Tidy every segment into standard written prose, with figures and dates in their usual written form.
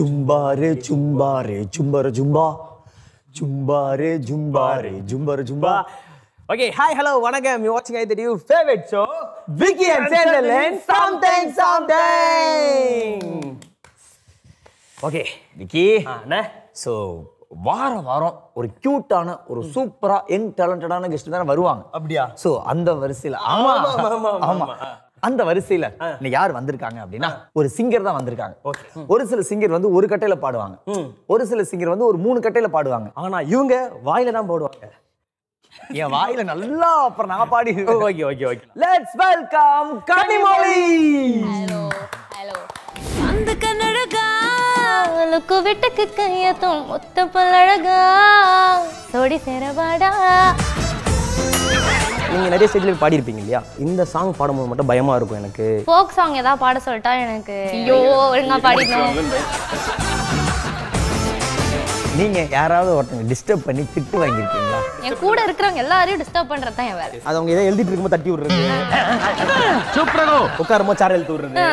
Chumbare, chumbare, chumbara jumba. Chumbare, jumbare, jumbara jumba. Okay, hi, hello, vanakkam. You're watching your favorite show, Vicky and Chandlerland, something. Okay, Vicky. ne? So, வாரம் ஒரு கியூட்டான ஒரு சூப்பரா young டேலண்டடான guest தான வருவாங்க. அப்படியா? So அந்த வரிசையில ஆமா அந்த வரிசையில இன்னைக்கு யார் வந்திருக்காங்க அப்படின்னா ஒரு சிங்கர் தான் வந்திருக்காங்க. ஒரு சில சிங்கர் வந்து ஒரு கட்டையில பாடுவாங்க, ஒரு சில சிங்கர் வந்து ஒரு 3 கட்டையில பாடுவாங்க. ஆனா இவங்க வாயில தான் போடுவாங்க. என் வாயில நல்லா அப்புறம் நான் பாடி. Okay. Let's welcome Kanimozhi. Hello அந்த கண்ணழகா லுக்கு விட்டுக்கு கையத்தும் மொத்த பல்லழகா சோடி சேரவாடா. நீங்க நிறைய ஸ்டேஜ்ல பாடி இருப்பீங்க இல்லையா? இந்த சாங் பாடும்போது மட்டும் பயமா இருக்கும் எனக்கு. ஃபோக் சாங் ஏதாவது பாட சொல்லிட்டா எனக்கு ஐயோ ஒழுங்கா பாடிடணும். நீங்க யாராவது ஒருத்தங்க டிஸ்டர்ப் பண்ணி திட்டு வாங்கியிருக்கீங்களா? என் கூட இருக்கிறவங்க எல்லாரையும் டிஸ்டர்ப் பண்றது தான் என் வேலை. அது அவங்க ஏதோ எழுதிட்டு இருக்கும்போது தட்டி விடுறது, சூப்பரா உட்காரும்போது சார் எழுத்து விடுறது.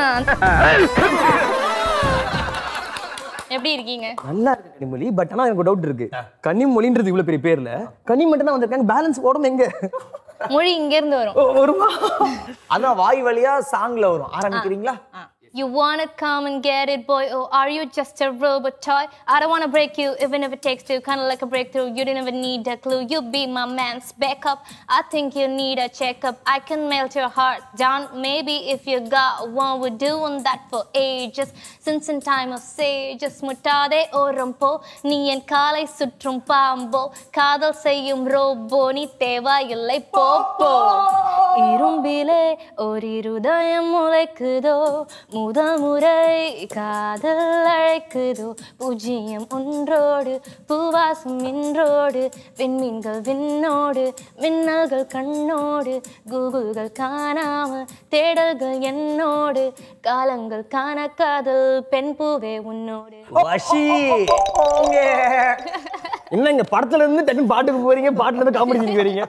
எப்படி இருக்கீங்க? நல்லா இருக்கு கனிமொழி. பட் ஆனா எனக்கு டவுட் இருக்கு. கனிமொழின்றது இவ்வளவு பெரிய பேர்ல கனி மட்டும் தான் வந்திருக்காங்க. பேலன்ஸ் உடம்பு எங்க? மொழி இங்க இருந்து வரும். வருமா? அதான் வாய் வழியா சாங்ல வரும். ஆரம்பிக்கிறீங்களா? You wanna come and get it, boy, or are you just a robot toy? I don't wanna break you, even if it takes two, kinda like a breakthrough. You didn't even need a clue. You be my man's backup. I think you need a checkup. I can melt your heart down. Maybe if you got one, we're doing that for ages. Since in time of sages, முட்டாதே ஓரம்போ நீ என் காலை சுற்றும் பாம்போ காதல் செய்யும் robot நீ தேவையில்லை போப்போ. இரும்பிலே ஒரு இருதயம் முளைக்குதோ முதல் முறை காதல் அழைக்குதோ பூஜ்ஜியம் ஒன்றோடு பூவாசம் இன்றோடு விண்மீன்கள் விண்ணோடு மின்னல்கள் கண்ணோடு கூகுள்கள் காணாம தேடல்கள் என்னோடு காலங்கள் காண காதல் பெண் பூவே உன்னோடு. என்ன இங்க படத்துல இருந்து டக்குன்னு பாட்டுக்கு போறீங்க, பாட்டுல இருந்து காமெடி செஞ்சு வரீங்க.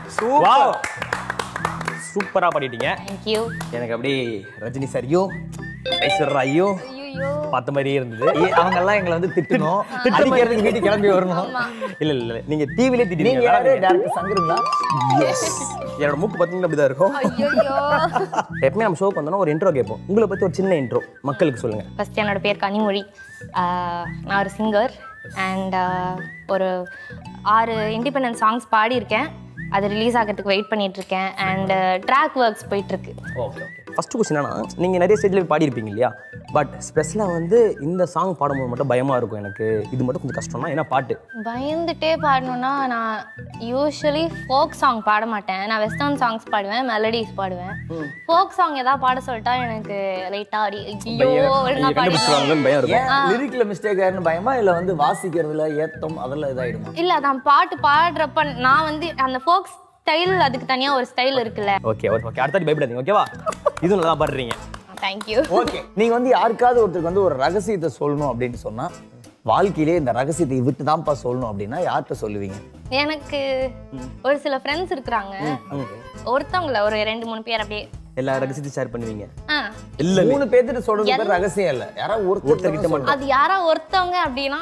சூப்பரா பாடிட்டீங்க. Thank you. எனக்கு அப்படியே ரஜினி சாரியோ ஐஸ்வர்யா ஐயோ பார்த்த மாதிரியே இருந்தது. அவங்க எல்லாம் எங்களை வந்து திட்டணும், அடிக்கிறதுக்கு வீட்டுக்கு கிளம்பி வரணும். இல்ல நீங்க டிவிலே திட்டீங்க. நீங்க யாரு டைரக்டர் சங்கருங்களா? எஸ். என்னோட மூக்கு பாத்தீங்கன்னா அப்படிதான் இருக்கும். ஐயோ எப்பவுமே நம்ம ஷோ பண்ணோம்னா ஒரு இன்ட்ரோ கேட்போம். உங்களை பத்தி ஒரு சின்ன இன்ட்ரோ மக்களுக்கு சொல்லுங்க. ஃபர்ஸ்ட் என்னோட பேர் கனிமொழி. நான் ஒரு சிங்கர் அண்ட் ஒரு 6 இண்டிபெண்டன்ட் சாங்ஸ் பாடியிருக்கேன். அது ரிலீஸ் ஆகிறதுக்கு வெயிட் பண்ணிட்டு இருக்கேன் அண்ட் ட்ராக் ஒர்க்ஸ் போயிட்டு இருக்கு. ஓகே. ஃபர்ஸ்ட் கொஸ்டின் என்னன்னா, நீங்க நிறைய ஸ்டேஜ்ல பாடியிருப்பீங்க இல்லையா? பட் ஸ்பெஷலா வந்து இந்த சாங் பாடும்போது மட்டும் பயமா இருக்கும் எனக்கு. இது மட்டும் கொஞ்சம் கஷ்டம் தான். ஏன்னா பாட்டு பயந்துட்டே பாடணும்னா நான் யூஸ்வலி ஃபோக் சாங் பாட மாட்டேன். நான் வெஸ்டர்ன் சாங்ஸ் பாடுவேன், மெலடிஸ் பாடுவேன். ஃபோக் சாங் ஏதாவது பாட சொல்லிட்டா எனக்கு லைட்டா அடி ஐயோ ஒழுங்கா பாடிடுவேன் பயம் இருக்கும். லிரிக்ல மிஸ்டேக் ஆயிருன்னு பயமா இல்ல வந்து வாசிக்கிறதுல ஏத்தம் அதெல்லாம் இதாயிடுமா? இல்ல நான் பாட்டு பாடுறப்ப நான் வந்து அந்த ஃபோக் ஸ்டைல் அதுக்கு தனியா ஒரு ஸ்டைல் இருக்குல்ல. ஓகே. அடுத்த பயப்படாதீங்க, ஓகேவா? இது நல்லா பாடுறீங்க. Thank you. ஓகே. நீங்க வந்து யாருக்காவது ஒருத்தருக்கு வந்து ஒரு ரகசியத்தை சொல்லணும் அப்படின்னு சொன்னா, வாழ்க்கையிலே இந்த ரகசியத்தை விட்டு தான்ப்பா சொல்லணும் அப்படின்னா யார்கிட்ட சொல்லுவீங்க? எனக்கு ஒரு சில ஃப்ரெண்ட்ஸ் இருக்காங்க. ஒருத்தவங்கள ஒரு 2-3 பேர் அப்படியே எல்லா ரகசியத்தையும் ஷேர் பண்ணுவீங்க. இல்ல 3 பேர்கிட்ட சொல்றது பேர் ரகசியம் இல்ல. யாராவது ஒருத்தர் கிட்ட மட்டும். அது யாரா ஒருத்தவங்க அப்படின்னா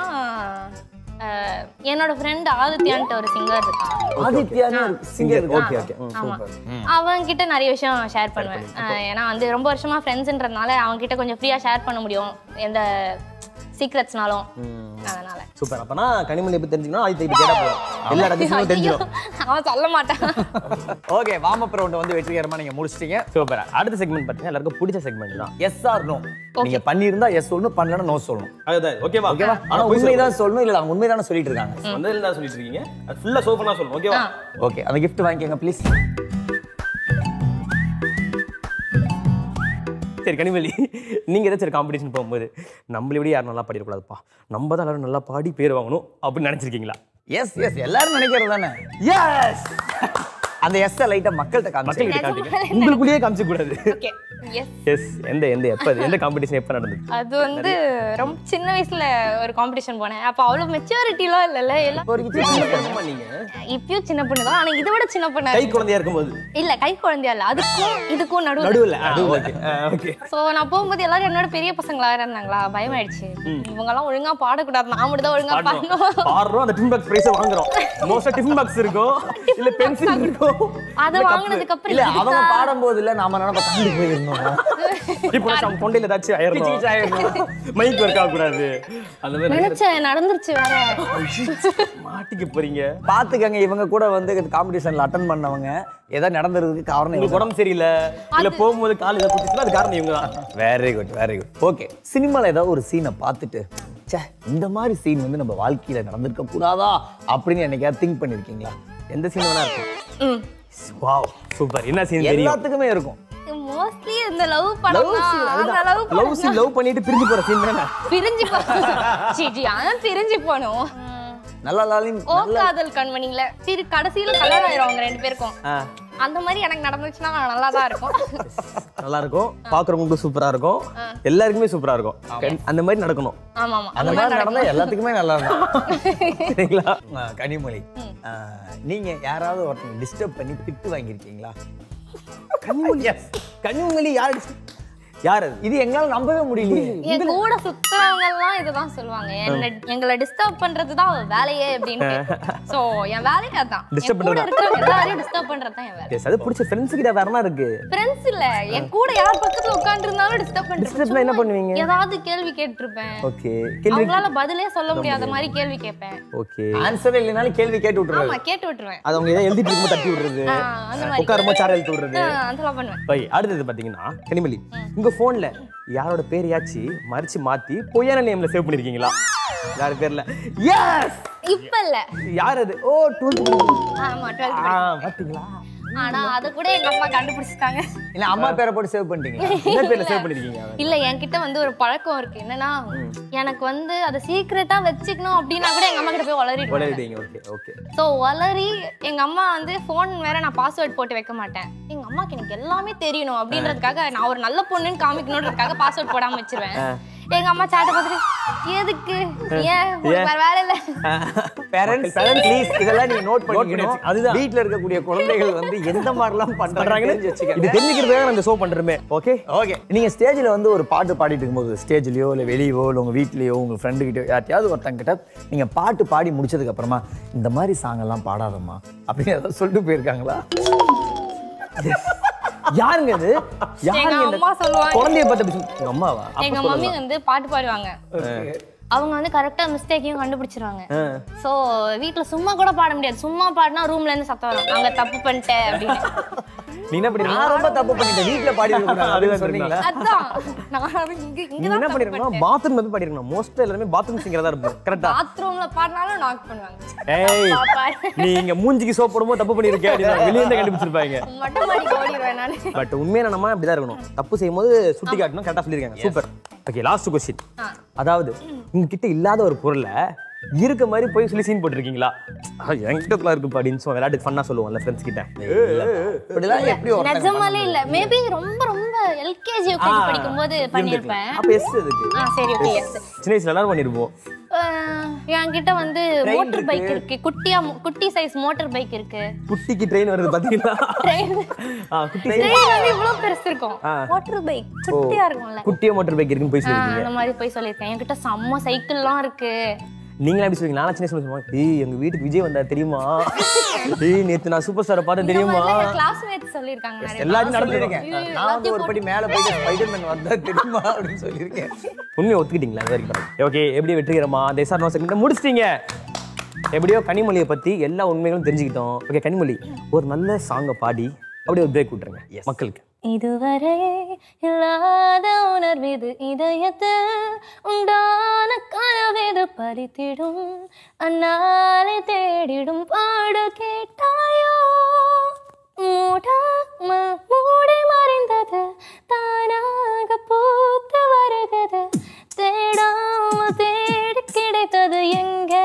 என்னோட ஃப்ரெண்ட் ஆதித்யான்ட்டு ஒரு சிங்கர் இருக்கான். ஆதித்யான்னு சிங்கர். ஓகே. சூப்பர். அவங்க கிட்ட நிறைய விஷயம் ஷேர் பண்ணுவேன். ஏன்னா வந்து ரொம்ப வருஷமா ஃப்ரெண்ட்ஸ்ன்றதுனால அவங்க கிட்ட கொஞ்சம் ஃப்ரீயா ஷேர் பண்ண முடியும் எந்த சீக்ரெட்ஸ்னாலும். அதனால சூப்பர். அப்பனா கனிமொழி எப்படி தெரிஞ்சுக்கணும்? ஆதித்யா கிட்ட கேட்டா போதும். எல்லா ரகசியமும் தெரிஞ்சிடும். அவன் சொல்ல மாட்டான். ஓகே, வார்ம் அப் ரவுண்ட் வந்து வெற்றிகரமா நீங்க முடிச்சிட்டீங்க. சூப்பர். அடுத்த செக்மெண்ட் பாத்தீங்கன்னா எல்லாருக்கும் பிடிச்ச செக்மெண்ட் தான். Yes or no. நீங்க பண்ணிருந்தா எஸ் சொல்லணும், பண்ணலனா நோ சொல்லணும். அதுதான். ஓகேவா? ஆனா உண்மைதான் சொல்லணும். இல்ல அவங்க உண்மைதானே சொல்லிட்டு இருக்காங்க. வந்ததுல தான் சொல்லிட்டு இருக்கீங்க. அது ஃபுல்லா ஷோ பண்ணா சொல்லணும். ஓகேவா? ஓகே. அந்த gift வாங்கிக்கங்க ப்ளீஸ். சரி கனிமொழி, நீங்க ஏதாச்சும் காம்படிஷன் போகும்போது நம்மளை விட யாரும் நல்லா பாடிடக்கூடாதுப்பா, நம்ம தான் எல்லாரும் நல்லா பாடி பேர் வாங்கணும் அப்படின்னு நினைச்சிருக்கீங்களா? எஸ் எல்லாரும் நினைக்கிறது தானே. எஸ். அந்த எஸ் லைட்டா மக்கள்கிட்ட காமிச்சு. உங்களுக்குள்ளேயே காமிச்சு கூடாது. எஸ் எந்த காம்படிஷன் எப்ப நடந்தது? அது வந்து ரொம்ப சின்ன வயசுல ஒரு காம்படிஷன் போனேன். அப்ப அவ்வளவு மெச்சூரிட்டிலாம் இல்லல. எல்லாம் இப்பயும் சின்ன பொண்ணு தான். ஆனா இதை விட சின்ன பொண்ணு. கை குழந்தையா இருக்கும்போது இல்ல, கை குழந்தையா இல்ல, அதுக்கும் இதுக்கும் நடுவுல. சோ நான் போகும்போது எல்லாரும் என்னோட பெரிய பசங்களா இருந்தாங்களா, பயமாயிடுச்சு. இவங்க எல்லாம் ஒழுங்கா பாடக்கூடாது, நான் மட்டும் தான் ஒழுங்கா பாடணும். பாடுறோம், அந்த டிஃபன் பாக்ஸ் பிரைஸ் வாங்குறோம். மோஸ்டா டிஃபன் பாக்ஸ் இருக்கும், இல்ல பென்சில் இருக்கும். அத வாங்குனதுக்கு அப்புறம் இல்ல அவங்க பாடும்போது இல்ல நாம நினைப்ப கண்டு போயிருந்தோம். இப்போ நம்ம தொண்டையில ஏதாச்சும் ஆயிரணும், மைக் ஒர்க் ஆக கூடாது. அந்த மாதிரி நினைச்சேன், நடந்துருச்சு வேற. மாட்டிக்க போறீங்க. பாத்துக்கங்க, இவங்க கூட வந்து காம்படிஷன்ல அட்டெண்ட் பண்ணவங்க ஏதாவது நடந்துறதுக்கு காரணம் உங்களுக்கு உடம்பு சரியில்லை, இல்ல போகும்போது கால் ஏதாவது குத்திச்சுன்னா அது காரணம் இவங்க தான். Very good. ஓகே, சினிமால ஏதாவது ஒரு சீனை பார்த்துட்டு இந்த மாதிரி சீன் வந்து நம்ம வாழ்க்கையில நடந்திருக்க கூடாதா அப்படின்னு என்னைக்காவது திங்க் பண்ணிருக்கீங்களா? எந்த சீன் வேணா இருக்கும். Wow, super. என்ன சீன் தெரியும்? எல்லாத்துக்குமே இருக்கும். மோஸ்ட்லி இந்த லவ் படம் லவ் சீன், லவ் பண்ணிட்டு பிரிஞ்சு போற சீன் தானே. பிரிஞ்சு சீஜி அதான் பிரிஞ்சு போனோம். நல்லா ஓ காதல் கண்மணில சரி கடைசியில கல்யாணம் ஆயிரும் அவங்க ரெண்டு பேருக்கும். அந்த மாதிரி எனக்கு நடந்துச்சுன்னா நல்லா தான் இருக்கும். நல்லா இருக்கும், பாக்குறவங்களுக்கு சூப்பரா இருக்கும், எல்லாருக்குமே சூப்பரா இருக்கும். அந்த மாதிரி நடக்கணும். ஆமா ஆமா, அந்த மாதிரி நடந்தா எல்லாத்துக்குமே நல்லா இருக்கும். சரிங்களா? கனிமொழி, நீங்க யாராவது ஒருத்தங்க டிஸ்டர்ப் பண்ணி திட்டு வாங்கியிருக்கீங்களா? கனிமொழி யார் அது? இது எங்களால நம்பவே முடியலையே. என் கூட சுத்தவங்க எல்லாம் இதுதான் சொல்லுவாங்க, எங்களை டிஸ்டர்ப் பண்றது தான் வேலையே அப்படின்னு. சோ என் வேலையே அதான், டிஸ்டர்ப் கூட இருக்கிறவங்க எல்லாரையும் டிஸ்டர்ப் பண்றது தான் என் வேலை. அது பிடிச்ச ஃப்ரெண்ட்ஸ் கிட்ட வரனா இருக்கு. ஃப்ரெண்ட்ஸ் இல்ல, என் கூட யார் பக்கத்துல உட்கார்ந்து இருந்தாலும் டிஸ்டர்ப் பண்றது. என்ன பண்ணுவீங்க? ஏதாவது கேள்வி கேட்டிருப்பேன். ஓகே, அவங்களால பதிலே சொல்ல முடியாத மாதிரி கேள்வி கேட்பேன். ஓகே, ஆன்சர் இல்லனாலும் கேள்வி கேட்டு விட்டுறேன். ஆமா, கேட்டு விட்டுருவேன். அது அவங்க ஏதோ எழுதிட்டு இருக்கும்போது தட்டி விடுறது, அந்த மாதிரி உட்காரும்போது சார எழுதி விடுறது, அதெல்லாம் பண்ணுவேன். பை அடுத்து பாத்தீங்கன்னா கனிமொழி, உங்க போன்ல யாரோட பேரையாச்சு மறிச்சு மாத்தி பொய்யான நேம்ல சேவ் பண்ணிருக்கீங்களா? யார் பேர்ல? எஸ். இப்ப இல்ல. யார் அது? ஓ 12. ஆமா 12. பாத்தீங்களா? ஆனா அத கூட எங்க அம்மா கண்டுபிடிச்சிட்டாங்க. இல்ல அம்மா பேரை போட்டு சேவ் பண்ணிட்டீங்களா? என்ன பேர்ல சேவ் பண்ணிருக்கீங்க? இல்ல, என்கிட்ட வந்து ஒரு பழக்கம் இருக்கு. என்னன்னா, எனக்கு வந்து அத சீக்ரெட்டா வெச்சுக்கணும் அப்படினா கூட எங்க அம்மா கிட்ட போய் வளரிடுவேன். Okay okay. சோ வளரி எங்க அம்மா வந்து போன் வேற நான் பாஸ்வேர்ட் போட்டு வைக்க மாட்டேன். எங்க அம்மாக்கு எனக்கு எல்லாமே தெரியணும் அப்படின்றதுக்காக, நான் ஒரு நல்ல பொண்ணுன்னு காமிக்கணும்ன்றதுக்காக பாஸ்வேர்ட் போடாம வச்சிருவேன். எங்க அம்மா சாட்ட பார்த்துட்டு எதுக்கு, ஏன் வேற வேலை இல்ல. பேரண்ட்ஸ் ப்ளீஸ் இதெல்லாம் நீங்க நோட் பண்ணிக்கணும். அதுதான் வீட்ல இருக்கக்கூடிய குழந்தைகள் வந்து எந்த மாதிரிலாம் பண்றாங்கன்னு இது தெரிஞ்சுக்கிறதுக்காக நம்ம ஷோ பண்றோமே. Okay okay. நீங்க ஸ்டேஜ்ல வந்து ஒரு பாட்டு பாடிட்டு இருக்கும்போது, ஸ்டேஜ்லயோ இல்ல வெளியவோ இல்ல உங்க வீட்லயோ உங்க ஃப்ரெண்டு கிட்ட யார்ட்டையாவது ஒருத்தங்க கிட்ட நீங்க பாட்டு பாடி முடிச்சதுக்கு அப்புறமா இந்த மாதிரி சாங் எல்லாம் பாடாதம்மா அப்படின்னு ஏதாவது சொல்லிட்டு போயிருக்காங்களா? யாருங்க அது? எங்க அம்மா சொல்லுவாங்க. குழந்தைய பத்தி உங்க அம்மாவா? எங்க மம்மி வந்து பாட்டு பாடுவாங்க. அவங்க வந்து கரெக்டா மிஸ்டேக்கையும் கண்டுபிடிச்சிருவாங்க. சோ வீட்ல சும்மா கூட பாட முடியாது. சும்மா பாடினா ரூம்ல இருந்து சத்தம் வரும், அங்க தப்பு பண்ணிட்டேன் அப்படின்னு. நீ என்ன பண்ணீங்க? நான் ரொம்ப தப்பு பண்ணிட்டேன், வீட்ல பாடி இருக்கணும் அப்படி சொன்னீங்களா? அதான் நான் இங்க என்ன பண்ணிருக்கணும், பாத்ரூம்ல போய் பாடிருக்கணும். மோஸ்ட் எல்லாரும் பாத்ரூம் சிங்கரா தான் இருப்பாங்க. கரெக்ட்டா? பாத்ரூம்ல பாடினாலும் நாக் பண்ணுவாங்க. ஏய், நீ இங்க மூஞ்சிக்கு சோப் போடும்போது தப்பு பண்ணிருக்க அப்படினா வெளிய இருந்து கண்டுபிடிச்சிருப்பாங்க. மொட்டை மாடி ஓடிடுவேன் நானு. பட் உண்மையான நம்ம அப்படி தான் இருக்கணும். தப்பு செய்யும்போது சுட்டி காட்டணும். கரெக்ட்டா சொல்லிருக்காங்க. சூப்பர். Okay, last question. அதாவது உங்ககிட்ட இல்லாத ஒரு பொருளை இருக்க மாதிரி போய் சொல்லி சீன் போட்டுருக்கீங்களா? என்கிட்ட இருக்கு அப்படின்னு சொல்லி விளையாட்டு ஃபன்னா சொல்லுவோம்ல ஃப்ரெண்ட்ஸ் கிட்ட. இப்படிலாம் எப்படி ஒரு நிஜமாலே இல்ல, மேபி ரொம்ப ரொம்ப எல்கேஜி யூகேஜி படிக்கும்போது பண்ணிருப்பேன். அப்ப எஸ் அதுக்கு. சரி ஓகே எஸ். சின்ன வயசுல எல்லாரும் பண்ணிருப்போம். என்கிட்ட வந்து மோட்டார் பைக் இருக்கு, குட்டி சைஸ் மோட்டார் பைக் இருக்கு. குட்டிக்கு ட்ரெயின் வருது பாத்தீங்களா? ட்ரெயின் குட்டி ட்ரெயின் வந்து இவ்வளவு பெருசு இருக்கும். மோட்டார் பைக் குட்டியா இருக்கும்ல, குட்டியா மோட்டார் பைக் இருக்குன்னு போய் சொல்லிருக்கீங்க. அந்த மாதிரி போய் சொல்லிருக்கேன். என்கிட்ட செம்ம சைக்கிள்லாம் இருக்கு. நீங்களே எப்படி சொல்லுவீங்க? நான் சின்ன சொல்லுவேன், ஏய் எங்க வீட்டுக்கு விஜய் வந்தா தெரியுமா? ஏய் நேத்து நான் சூப்பர் ஸ்டாரை பார்த்தேன் தெரியுமா? கிளாஸ்மேட்ஸ் சொல்லிருக்காங்க நிறைய. எல்லாரும் நடந்துருக்கேன். நான் வந்து ஒரு படி மேல போய் ஸ்பைடர்மேன் வந்தா தெரியுமா அப்படின்னு சொல்லிருக்கேன். உண்மையை ஒத்துக்கிட்டீங்களா? Very good. ஓகே, எப்படி வெற்றிகரமா தேசார் நோ செகண்ட் முடிச்சிட்டீங்க. எப்படியோ கனிமொழியை பத்தி எல்லா உண்மைகளும் தெரிஞ்சுக்கிட்டோம். ஓகே கனிமொழி, ஒரு நல்ல சாங்கை பாடி அப்படியே ஒரு பிரேக் விட்டுருங்க மக்களுக்கு. இதுவரை இல்லாத உணர்விது, இதயத்தில் உண்டான கனவேது பறித்திடும், அந்நாளை தேடிடும் பாடு கேட்டாயோ? மூடி மறைந்தது தானாக பூத்து வருகிறது, தேடாமல் தேடி கிடைத்தது எங்கே?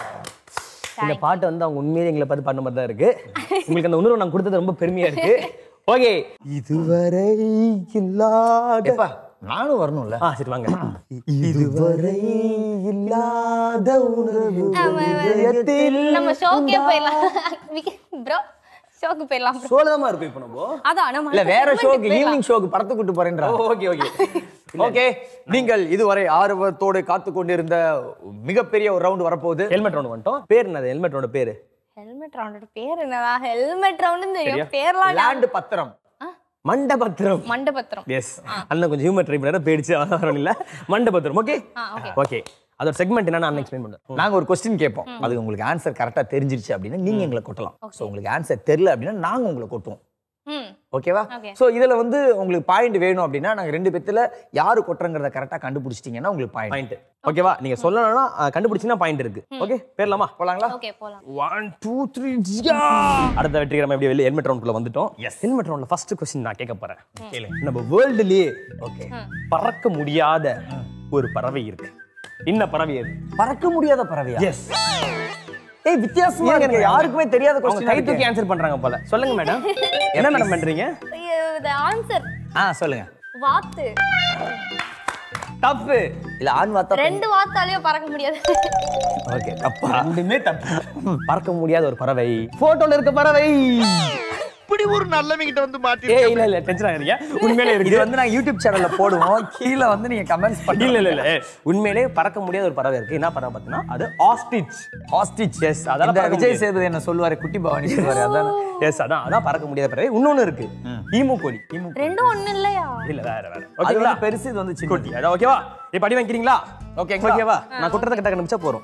இந்த பாட்டு வந்து அவங்க உண்மையிலே எங்களை பார்த்து பண்ண மாதிரி தான் இருக்கு. உங்களுக்கு அந்த உணர்வு நாங்கள் கொடுத்தது ரொம்ப பெருமையா இருக்கு. ஓகே இதுவரை இல்லாத எப்பா நானும் வரணும்ல. சரி வாங்க. இதுவரை இல்லாத உணர்வு நம்ம ஷோக்கே போயிடலாம் ப்ரோ. ஷோக்கு போயிடலாம் ப்ரோ. சோலமா இருக்கும் இப்போ நம்ம. அதான் நம்ம இல்ல வேற ஷோக்கு ஈவினிங் ஷோக்கு படத்துக்கு கூட்டு போறேன்றா. ஓகே ஓகே ஓகே, நீங்கள் இதுவரை ஆர்வத்தோடு காத்து கொண்டிருந்த மிகப்பெரிய ஒரு ரவுண்ட் வரப்போகுது. ஹெல்மெட் ரவுண்ட் வந்துட்டோம். பேர் என்னது ஹெல்மெட்டோட பேரு? ஹெல்மெட் ரவுண்டோட பேர் என்னவா? ஹெல்மெட் ரவுண்ட்னு தெரியும், பேர்லாம் லேண்ட் பத்திரம். மண்டபத்திரம். மண்டபத்திரம். எஸ். அண்ணன் கொஞ்சம் ஹியூமர் ட்ரை பண்ணாரு, பேடிச்சு அதான் இல்ல. மண்டபத்திரம். Okay okay. அதோட செக்மெண்ட் என்னன்னு நான் எக்ஸ்பிளைன் பண்றேன். நாங்க ஒரு கொஸ்டின் கேட்போம், அது உங்களுக்கு ஆன்சர் கரெக்டா தெரிஞ்சிருச்சு அப்படின்னா நீங்க எங்களை கொட்டலாம். சோ உங்களுக்கு ஆன்சர் தெரியல அப்படின்னா நாங்க உங்களை கொட்டுவோம். ஓகேவா? சோ இதுல வந்து உங்களுக்கு பாயிண்ட் வேணும் அப்படின்னா நாங்க ரெண்டு பேத்துல யாரு கொட்டுறங்கறத கரெக்டா கண்டுபிடிச்சிட்டீங்கன்னா உங்களுக்கு பாயிண்ட். ஓகேவா? நீங்க சொல்லணும்னா கண்டுபிடிச்சீங்கன்னா பாயிண்ட் இருக்கு. ஓகே பேர்லாமா? போலாங்களா? ஓகே போலாம். 1 2 3 அடுத்த வெற்றிகரமா எப்படி வெளிய ஹெல்மெட் ரவுண்ட்குள்ள வந்துட்டோம். எஸ். ஹெல்மெட் ரவுண்ட்ல ஃபர்ஸ்ட் क्वेश्चन நான் கேட்க போறேன். கேளுங்க. நம்ம வேர்ல்ட்லயே ஓகே பறக்க முடியாத ஒரு பறவை இருக்கு. என்ன பறவை அது? பறக்க முடியாத பறவையா? எஸ். ஏய் வித்தியாசமா இருக்கு, யாருக்குமே தெரியாத क्वेश्चन क्वेश्चन கை தூக்கி ஆன்சர் பண்றாங்க போல. சொல்லுங்க மேடம். என்ன மேடம் பண்றீங்க? the answer சொல்லுங்க. வாத்து. தப்பு. இல்ல ஆண் வாத்தா ரெண்டு வாத்தாலயே பறக்க முடியாது. ஓகே தப்பா? ரெண்டுமே தப்பு. பறக்க முடியாத ஒரு பறவை. போட்டோல இருக்க பறவை. இப்படி ஒரு நல்லவங்கிட்ட வந்து மாட்டி. ஏய் இல்ல இல்ல டென்ஷன் ஆகாதீங்க. உண்மையிலே இருக்கு. இது வந்து நான் யூடியூப் சேனல்ல போடுவோம், கீழ வந்து நீங்க கமெண்ட்ஸ் பண்ணி. இல்ல இல்ல இல்ல உண்மையிலே பறக்க முடியாத ஒரு பறவை இருக்கு. என்ன பறவை பார்த்தீங்கன்னா அது ஆஸ்ட்ரிச். ஆஸ்ட்ரிச். எஸ். அதான் இந்த விஜய் சேதுபதி என்ன சொல்லுவாரு, குட்டி பவானி சொல்லுவாரு அதான். எஸ் அதான் பறக்க முடியாத பறவை. இன்னொன்னு இருக்கு, ஈமு கோழி. ரெண்டும் ஒண்ணு இல்லையா? இல்ல வேற வேற. அது ஓகேங்களா? வந்து பெருசு, இது வந்து சின்ன. குட்டி. அதான் ஓகேவா? இப்ப அடி வாங்கிக்கிறீங்களா? ஓகே ஓகேவா? நான் குற்றத்தை கிட்ட கண்டுபிடிச்சா போறோம்.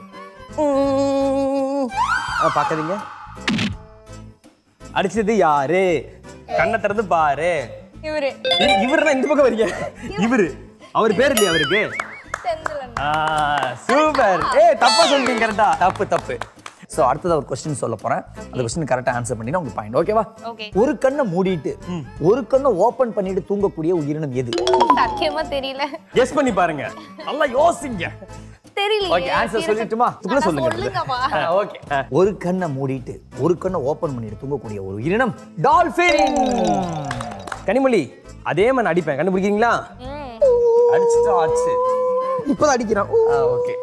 பாக்காதீங்க. அடிச்சது யாரு? கண்ணை திறந்து பாரு. இவரு. இவருனா இந்த பக்கம் வரீங்க. இவரு அவர் பேர் இல்லையா அவருக்கு? செந்திலன். சூப்பர். ஏய் தப்பா சொல்றீங்க. கரெக்ட்டா? தப்பு தப்பு. சோ அடுத்தது ஒரு क्वेश्चन சொல்ல போறேன், அந்த क्वेश्चन கரெக்ட்டா ஆன்சர் பண்ணினா உங்களுக்கு பாயிண்ட். ஓகேவா? ஓகே. ஒரு கண்ணை மூடிட்டு ஒரு கண்ணை ஓபன் பண்ணிட்டு தூங்கக்கூடிய உயிரினம் எது? சத்தியமா தெரியல. கெஸ் பண்ணி பாருங்க. நல்லா யோசிங்க. தெரியல. ஓகே ஆன்சர் சொல்லட்டுமா? இதுக்குள்ள சொல்லுங்க. சொல்லுங்கப்பா. ஓகே. ஒரு கண்ணை மூடிட்டு ஒரு கண்ணை ஓபன் பண்ணிட்டு தூங்கக்கூடிய ஒரு உயிரினம் டால்பின். கனிமொழி அதே மாதிரி அடிப்பேன், கண்டுபிடிக்கிறீங்களா? அடிச்சிட்டோம் ஆச்சு. இப்பதான் அடிக்கிறான். ஓகே.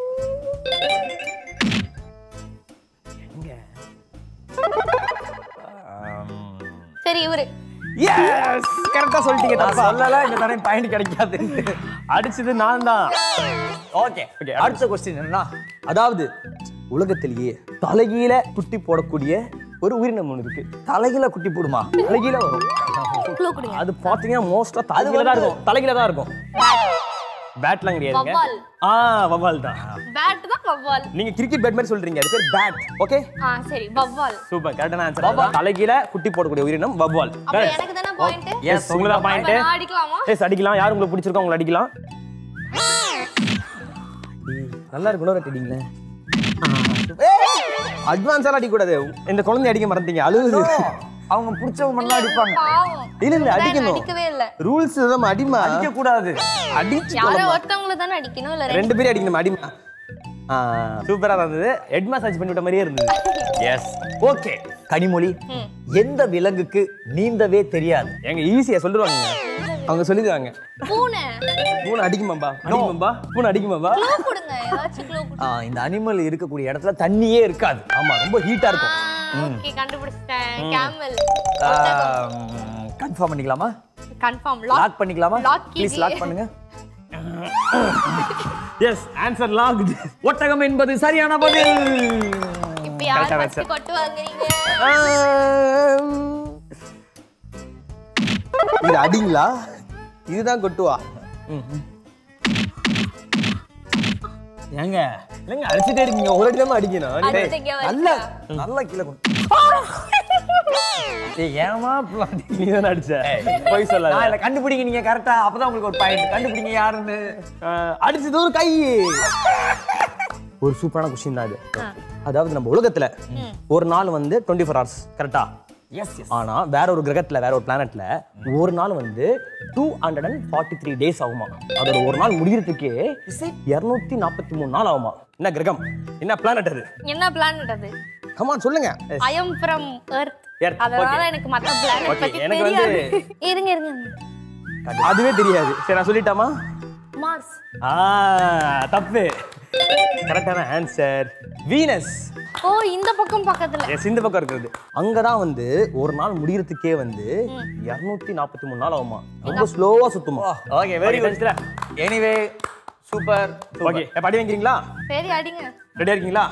சரி இவரு. எஸ் கரெக்ட்டா சொல்லிட்டீங்க. நான் தப்பா சொல்லல, இந்த தடவை பாயிண்ட் கிடைக்காது. அடிச்சது நான் தான். Okay okay. அடுத்த क्वेश्चन என்னன்னா, அதாவது உலகத்திலேயே தலைகீழ குட்டி போடக்கூடிய ஒரு உயிரினம் ஒன்று இருக்கு. தலைகீழ குட்டி போடுமா? தலைகீழ வரும். க்ளூ கொடுங்க. அது பாத்தீங்கன்னா மோஸ்டா தலைகீழ தான் இருக்கும். தலைகீழ தான் இருக்கும். பேட்லாம் கிடையாதுங்க. வவ்வால். வவ்வால் தான். பேட் தான் வவ்வால். நீங்க கிரிக்கெட் பேட் மாதிரி சொல்றீங்க, அது பேர் பேட். ஓகே சரி வவ்வால். சூப்பர். கரெக்டான ஆன்சர். வவ்வால் தலைகீழ குட்டி போடக்கூடிய உயிரினம் வவ்வால். அப்ப எனக்கு தான பாயிண்ட்? எஸ் உங்களுக்கு தான் பாயிண்ட். நான் அடிக்கலாமா? எஸ் அடிக்கலாம். யார் உங்களுக்கு பிடிச்சிருக்கோ உங்களை அடிக்கலாம். நல்லா இருக்கு. இன்னொரு அடிங்களே. அட்வான்ஸா அடிக்க கூடாது. இந்த குழந்தை அடிக்க மறந்தீங்க. அழுகுது. அவங்க பிடிச்சவங்க மட்டும் அடிப்பாங்க. பாவம். இல்ல இல்ல அடிக்கணும். அடிக்கவே இல்ல. ரூல்ஸ் நம்ம அடிமா அடிக்க கூடாது. அடிச்சு யாரோ ஒருத்தவங்கள தான அடிக்கணும் இல்ல ரெண்டு பேரும் அடிக்கணும். அடிமா. சூப்பரா இருந்தது. ஹெட் மசாஜ் பண்ணி விட்ட மாதிரியே இருந்தது. S okay. கனிமொழி, எந்த விலங்குக்கு நீந்தவே தெரியாது? எங்க ஈஸியா சொல்லுவாங்க. அவங்க சொல்லிடுவாங்க. பூனை. பூனை அடிக்குமாம்பா? அடிக்குமாம்பா? பூனை அடிக்குமாம்பா? க்ளூ கொடுங்க. ஏதாச்சும் க்ளூ கொடுங்க. இந்த அனிமல் இருக்கக்கூடிய இடத்துல தண்ணியே இருக்காது. ஆமா ரொம்ப ஹீட்டா இருக்கும். ஓகே கண்டுபிடிச்சிட்டேன். கேமல். கன்ஃபார்ம் பண்ணிக்கலாமா? கன்ஃபார்ம். லாக் பண்ணிக்கலாமா? Lock ப்ளீஸ் லாக் பண்ணுங்க. Yes answer locked. ஒட்டகம் என்பது சரியான பதில். இப்போ யார் ஃபர்ஸ்ட் கொட்டு வாங்குறீங்க? இது அடிங்களா? இதுதான் கொட்டுவா? ஏங்க இல்லங்க அடிச்சிட்டே இருக்கீங்க. ஒரு அடி தான் அடிக்கணும். அடிங்க நல்ல நல்ல கீழ கொண்டு. ஏய் ஏமா அப்படி நீ தான் அடிச்ச. போய் சொல்லாத. நான் இல்ல, கண்டுபிடிங்க நீங்க கரெக்ட்டா. அப்பதான் உங்களுக்கு ஒரு பாயிண்ட். கண்டுபிடிங்க யாருன்னு. அடிச்சது ஒரு கை. ஒரு சூப்பரான क्वेश्चन தான் இது. அதாவது நம்ம உலகத்துல ஒரு நாள் வந்து 24 hours கரெக்ட்டா? Yes yes. ஆனா வேற ஒரு கிரகத்துல வேற ஒரு பிளானட்ல ஒரு நாள் வந்து 243 days ஆகுமா. அதோட ஒரு நாள் முடியறதுக்கே 243 நாள் ஆகுமா. என்ன கிரகம்? என்ன பிளானட் அது? என்ன பிளானட் அது? கமான் சொல்லுங்க. I am from earth. Earth. அதனால Okay. எனக்கு மத்த பிளானட் Okay, பத்தி எனக்கு தெரியாது. வந்து- இருங்க அதுவே தெரியாது. சரி நான் சொல்லிட்டாமா? மார்ஸ். தப்பு. கரெக்டான ஆன்சர் வீனஸ். ஓ இந்த பக்கம் பக்கத்துல. எஸ் இந்த பக்கம் இருக்கிறது. அங்கதான் வந்து ஒரு நாள் முடியறதுக்கே வந்து 243 நாள் ஆகுமா. ரொம்ப ஸ்லோவா சுத்துமா. Okay very good. Anyway super. Okay இப்ப அடி வாங்கிக்கிறீங்களா? சரி அடிங்க. ரெடியா இருக்கீங்களா?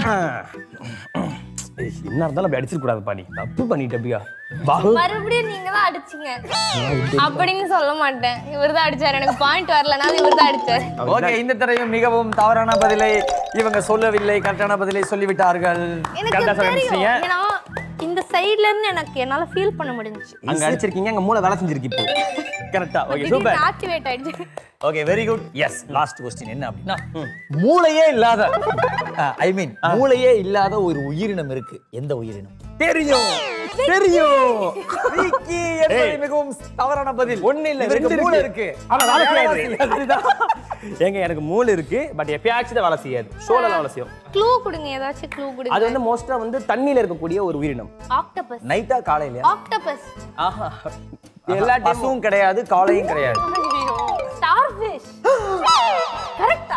என்ன இருந்தாலும் அப்படி அடிச்சிட கூடாதுப்பா, நீ தப்பு பண்ணிட்டு அப்படியா பாகு. மறுபடியும் நீங்க தான் அடிச்சீங்க அப்படின்னு சொல்ல மாட்டேன். இவர்தான் அடிச்சாரு, எனக்கு பாயிண்ட் வரலனா இவர்தான் அடிச்சாரு. ஓகே இந்த தடவையும் மிகவும் தவறான பதிலை இவங்க சொல்லவில்லை, கரெக்டான பதிலை சொல்லிவிட்டார்கள். எனக்கு கரெக்டா தெரியும். சொல்லிட்டீங்க. ஏன்னா இந்த சைடுல இருந்து எனக்கு என்னால ஃபீல் பண்ண முடிஞ்சுச்சு. அங்க அடிச்சிருக்கீங்க, அங்க மூளை வேலை செஞ்சிருக்கு இப்போ. கரெக்டா ஓகே சூப்பர். ஆக்டிவேட் ஆயிடுச்சு. Okay very good. Yes last question என்ன அப்படின்னா மூளையே இல்லாத ஐ மீன் மூளையே இல்லாத ஒரு உயிரினம் இருக்கு. எந்த உயிரினம்? தெரியும் தெரியும். விக்கி என்பது மிகவும் தவறான பதில். ஒண்ணு இல்ல, இவருக்கு ரெண்டு மூளை இருக்கு. இருக்கு ஆனா வேலை வேலை செய்யாது. அதுதான். ஏங்க எனக்கு மூளை இருக்கு, பட் எப்பயாச்சும் தான் வேலை செய்யாது. ஷோல தான் வேலை செய்யும். க்ளூ கொடுங்க, ஏதாச்சும் க்ளூ கொடுங்க. அது வந்து மோஸ்டா வந்து தண்ணியில இருக்கக்கூடிய ஒரு உயிரினம். ஆக்டோபஸ். நைட்டா காலையில ஆக்டோபஸ். ஆஹா எல்லா பசுவும் கிடையாது, காலையும் கிடையாது. ஸ்டார்ஃபிஷ். கரெக்ட்டா?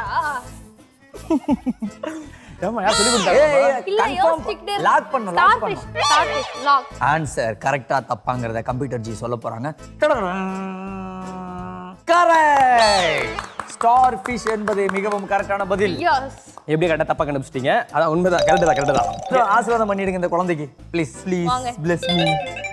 ஏமா யார் சொல்லி கொடுத்தாங்க? இல்ல யோசிச்சிட்டே லாக் பண்ணு ஸ்டார்ஃபிஷ். Starfish lock. ஆன்சர் கரெக்டா தப்பாங்கறத கம்ப்யூட்டர் ஜி சொல்ல போறாங்க. கரெக்ட். ஸ்டார் ஃபிஷ் என்பது மிகவும் கரெக்டான பதில். எஸ். எப்படி கரெக்டா தப்பா கண்டுபிடிச்சிட்டீங்க? அதான் உண்மைதான். கரெக்ட் தான். ஆசீர்வாதம் பண்ணிடுங்க இந்த குழந்தைக்கு ப்ளீஸ் ப்ளீஸ் வாங்க. bless me.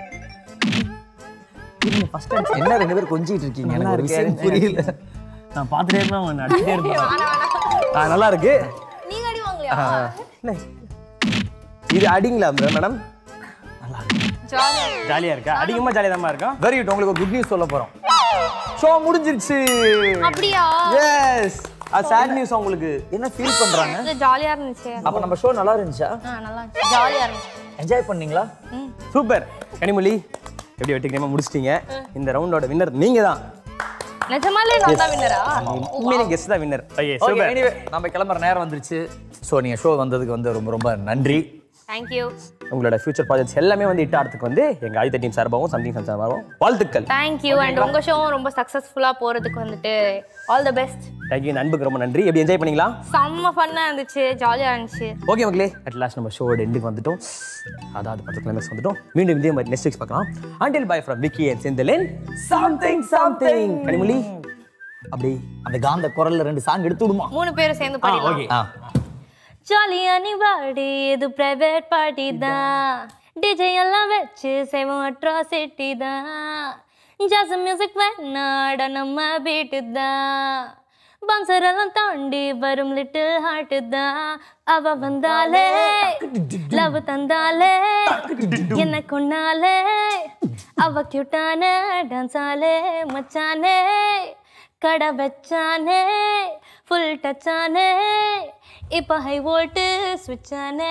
என்ன ரெண்டு பேரும் கொஞ்சிட்டு இருக்கீங்க? எனக்கு ஒரு விஷயம் புரியல. நான் பாத்துட்டே இருந்தேன், அவன் அடிச்சிட்டே இருப்பான். வேணாம் வேணாம். நல்லா இருக்கு. நீங்க அடி வாங்கலையா? இல்ல. இது அடிங்களா மேடம்? ஜாலியா. ஜாலியா இருக்கா? அடிக்குமா ஜாலியா தான் இருக்கா? Very good. உங்களுக்கு குட் நியூஸ் சொல்ல போறோம். ஷோ முடிஞ்சிருச்சு. அப்படியா? எஸ். அது சாட் நியூஸ் உங்களுக்கு. என்ன ஃபீல் பண்றாங்க? இது ஜாலியா இருந்துச்சு. அப்ப நம்ம ஷோ நல்லா இருந்துச்சா? நல்லா இருந்துச்சு. ஜாலியா இருந்துச்சு. என்ஜாய் பண்ணீங்களா? சூப்பர். கனிமொழி எப்படி வெட்டிக்கிறமா முடிச்சிட்டீங்க. இந்த ரவுண்டோட வின்னர் நீங்க தான். நிஜமாலே நான் தான் வின்னரா? உண்மையிலே கெஸ்ட் தான் winner. Okay okay super. Anyway நம்ம கிளம்புற நேரம் வந்துருச்சு. ஸோ நீங்க ஷோ வந்ததுக்கு வந்து ரொம்ப ரொம்ப நன்றி. Thank you. உங்களோட ஃபியூச்சர் ப்ராஜெக்ட்ஸ் எல்லாமே வந்து ஹிட் ஆகிறதுக்கு வந்து எங்க ஆதித்த டீம் சார்பாகவும் சம்திங் சார்பாகவும் வாழ்த்துக்கள். Thank you and உங்க ஷோவும் ரொம்ப சக்சஸ்ஃபுல்லா போறதுக்கு வந்துட்டு ஆல் தி பெஸ்ட். தேங்க்யூ. இந்த அன்புக்கு ரொம்ப நன்றி. எப்படி என்ஜாய் பண்ணீங்களா? செம்ம ஃபன்னா இருந்துச்சு, ஜாலியா இருந்துச்சு. ஓகே மக்களே, அட் லாஸ்ட் நம்ம ஷோட எண்டுக்கு வந்துட்டோம். அதாவது 10 கிலோமீட்டர்ஸ் வந்துட்டோம். மீண்டும் இதே மாதிரி நெக்ஸ்ட் வீக் பார்க்கலாம். Until bye from Vicky and Sindalin. Something. Kanimozhi அப்படி அந்த காந்த குரல்ல 2 சாங் எடுத்து விடுமா? 3 பேரும் சேர்ந்து பாடலாம். ஓகே. ஜாலியா நீ வாடி, இது பிரைவேட் பார்ட்டி தான். டிஜே எல்லாம் வச்சு செய்வோம் அட்ராசிட்டி தான். ஜாஸ் மியூசிக் வேணாட நம்ம பீட்டு தான். பன்சர் எல்லாம் தாண்டி வரும் லிட்டில் ஹார்ட் தான். அவ வந்தாலே லவ் தந்தாலே என்ன கொண்டாலே. அவ கியூட்டான டான்ஸாலே மச்சானே கடை வச்சானே ஃபுல் டச்சானே. இப்ப ஹை வோல்ட் ஸ்விட்சானே.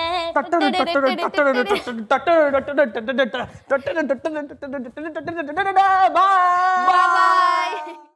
Bye. Bye.